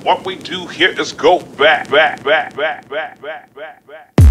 What we do here is go back, back, back, back, back, back, back, back.